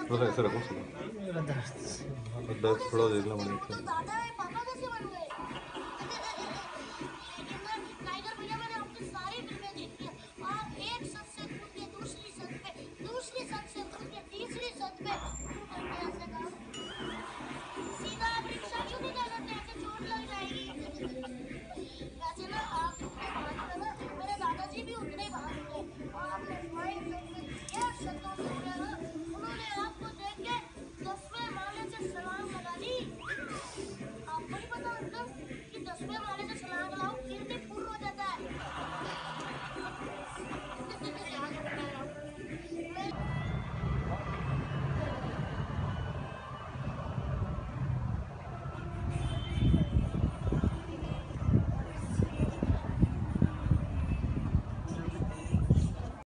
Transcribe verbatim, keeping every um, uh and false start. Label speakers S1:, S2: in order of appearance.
S1: थोड़ा सा ऐसे रखो सुनो।
S2: मेरा दर्द से बहुत-
S1: और दर्द थोड़ा देखना मुझे।
S3: वो तो दादा है, पापा कैसे बन गए? लेकिन ना टाइगर भैया मैंने आपकी सारी फिल्में देखी है। आप एक छत से कूद के दूसरी छत पे, दूसरी छत से कूद के तीसरी छत पे, क्यों करते हैं ऐसे काम? सीधा आप रिक्शा क्यों नहीं चलाते? ऐसे चोट लग जाएगी। वैसे ना आप इतने हाथ में ना